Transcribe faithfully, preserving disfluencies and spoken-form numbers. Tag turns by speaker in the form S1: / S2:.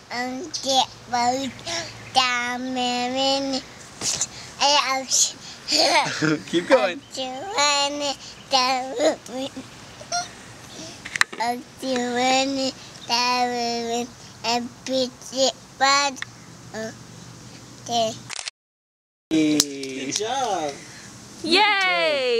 S1: and get both down there.
S2: Keep going.
S1: I'm doing that and Itsy Bitsy. Okay.
S2: Good job.
S3: Yay!